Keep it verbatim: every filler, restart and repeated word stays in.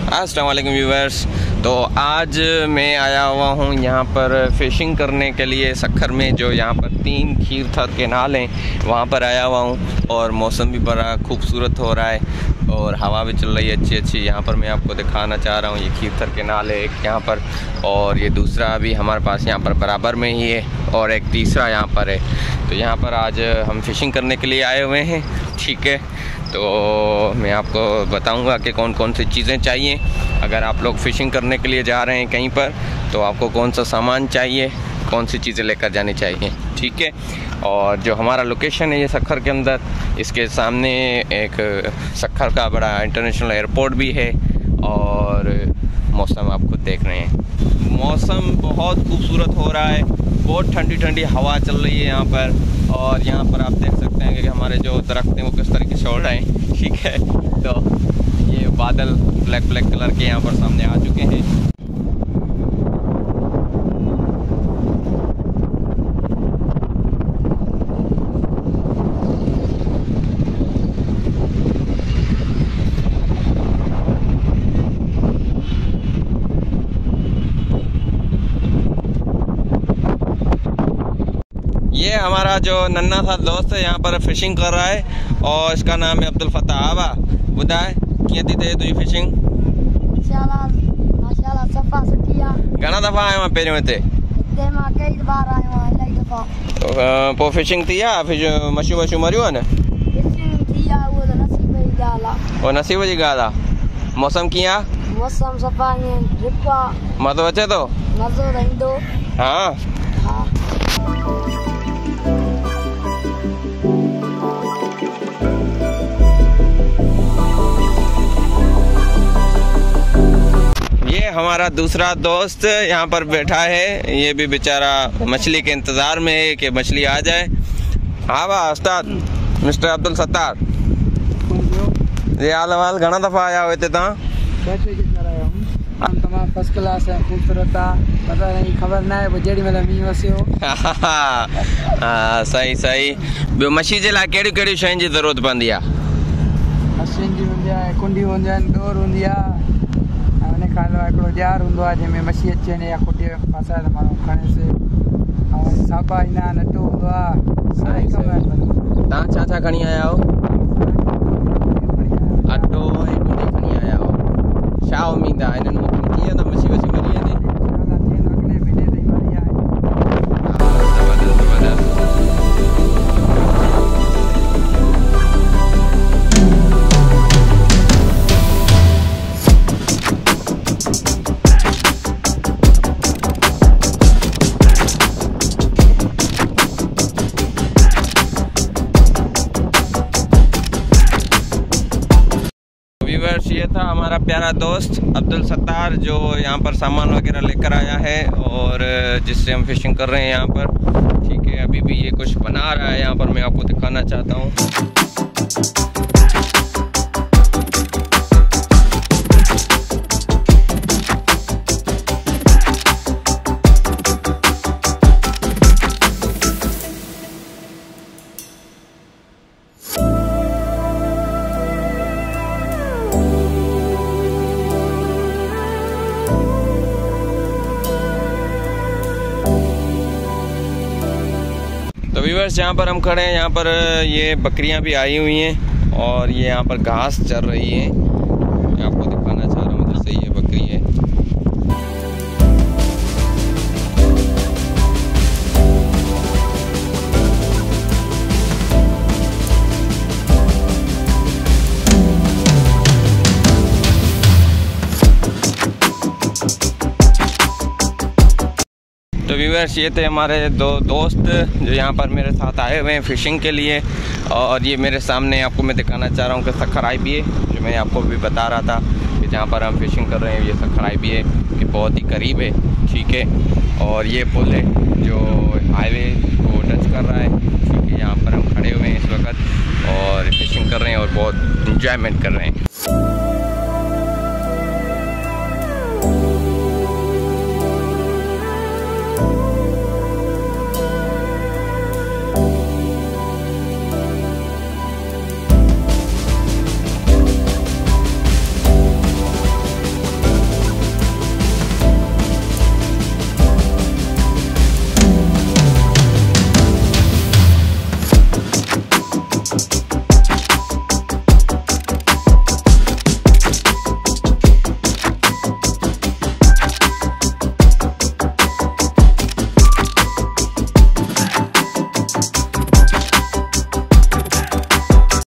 अस्सलाम वालेकुम व्यूअर्स। तो आज मैं आया हुआ हूँ यहाँ पर फ़िशिंग करने के लिए सक्खर में, जो यहाँ पर तीन खीर थर के नाल हैं, वहाँ पर आया हुआ हूँ। और मौसम भी बड़ा खूबसूरत हो रहा है और हवा भी चल रही है अच्छी अच्छी। यहाँ पर मैं आपको दिखाना चाह रहा हूँ, ये खीर थर के नाल है एक यहाँ पर, और ये दूसरा भी हमारे पास यहाँ पर बराबर में ही है, और एक तीसरा यहाँ पर है। तो यहाँ पर आज हम फ़िशिंग करने के लिए आए हुए हैं, ठीक है। तो मैं आपको बताऊंगा कि कौन कौन सी चीज़ें चाहिए अगर आप लोग फ़िशिंग करने के लिए जा रहे हैं कहीं पर, तो आपको कौन सा सामान चाहिए, कौन सी चीज़ें लेकर जानी चाहिए, ठीक है। और जो हमारा लोकेशन है ये सक्खर के अंदर, इसके सामने एक सक्खर का बड़ा इंटरनेशनल एयरपोर्ट भी है। और मौसम आप खुद देख रहे हैं, मौसम बहुत खूबसूरत हो रहा है, बहुत ठंडी ठंडी हवा चल रही है यहाँ पर। और यहाँ पर आप देख सकते हैं कि हमारे जो दरख्त हैं वो किस तरीके से उड़ रहे हैं, ठीक है। तो ये बादल ब्लैक ब्लैक कलर के यहाँ पर सामने आ चुके हैं। ये हमारा जो नन्ना सा दोस्त है यहाँ पर फ़िशिंग कर रहा है, और इसका नाम है अब्दुल फताह। आवा बुधाए कीअं थी थिए तुंहिंजी फ़िशिंग? माशाल्लाह सफ़ा सुठी आहे। घणा दफ़ा आयो आहीं पहिरियों हिते? हिते मां कई बार आयो आहियां, इलाही दफ़ा। पोइ फ़िशिंग थी आहे? फिश मछियूं वछियूं मरियूं आहिनि? फ़िशिंग थी आहे, उहो त नसीब जी ॻाल्हि आहे। उहो नसीब जी ॻाल्हि आहे। मौसम कीअं आहे? मौसम सफ़ा ईअं ड्रिप आहे। मज़ो अचे थो? मज़ो त ईंदो। हा हा। ये हमारा दूसरा दोस्त यहाँ पर बैठा है, ये भी बेचारा मछली के इंतज़ार में है कि मछली आ जाए। हाँ वाह उस्ताद मिस्टर अब्दुल सत्तार, ये हाल वाल घणा दफ़ा आया हुए थे तव्हां? तमाम फर्स्ट क्लास है, खूबसूरत आहे, पता नहीं खबर ना है जेडी मतलब मींहुं वसियो। हाँ सही सही। ॿियो मछी जे लाइ कहिड़ियूं कहिड़ियूं शयुनि जी ज़रूरत पवंदी आहे? मशीन जी हूंदी आहे, कुंडी हूंदियूं आहिनि, डोर हूंदी आहे, ऐं उन खां अलावा हिकिड़ो जार हूंदो आहे जंहिंमें मछी अची वञे या कुंडी फासाए त माण्हू खणेसि, ऐं सापा ईंदा आहिनि, अटो हूंदो आहे। सही सही। तव्हां छा छा खणी आया आहियो? अटो ऐं कुंडी खणी आया आहियो। छा उम्मीद आहे हिननि मूंखे थी वेंदा मछी वछी मिली वेंदी? व्यूअर्स, ये था हमारा प्यारा दोस्त अब्दुल सत्तार, जो यहाँ पर सामान वगैरह लेकर आया है और जिससे हम फ़िशिंग कर रहे हैं यहाँ पर, ठीक है। अभी भी ये कुछ बना रहा है यहाँ पर, मैं आपको दिखाना चाहता हूँ। तो व्यूअर्स, यहाँ पर हम खड़े हैं, यहाँ पर ये बकरियाँ भी आई हुई हैं और ये यहाँ पर घास चर रही हैं। मैं आपको दिखाना चाह रहा हूँ, जैसे ये बकरी है। तो व्यूअर्स, ये थे हमारे दो दोस्त जो यहाँ पर मेरे साथ आए हुए हैं फ़िशिंग के लिए। और ये मेरे सामने आपको मैं दिखाना चाह रहा हूँ कि सक्खर आई बी है, जो मैं आपको भी बता रहा था कि जहाँ पर हम फ़िशिंग कर रहे हैं ये सक्खर आई बी है, कि बहुत ही करीब है, ठीक है। और ये पुल है जो हाईवे को टच कर रहा है, ठीक है। यहाँ पर हम खड़े हुए हैं इस वक्त और फ़िशिंग कर रहे हैं और बहुत इंजॉयमेंट कर रहे हैं।